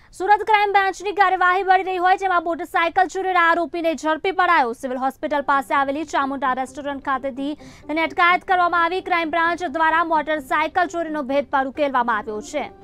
Surat crime બ્રાન્ચની કાર્યવાહી વધી રહી હોય જેમાં મોટરસાયકલ ચોરીના આરોપીને ઝડપી પડાયો। સિવિલ હોસ્પિટલ પાસે આવેલી ચામુંડા રેસ્ટોરન્ટ ખાતેથી તેની અટકાયત કરવામાં આવી। ક્રાઇમ બ્રાન્ચ દ્વારા મોટરસાયકલ ચોરીનો ભેદ પણ ઉકેલવામાં આવ્યો છે।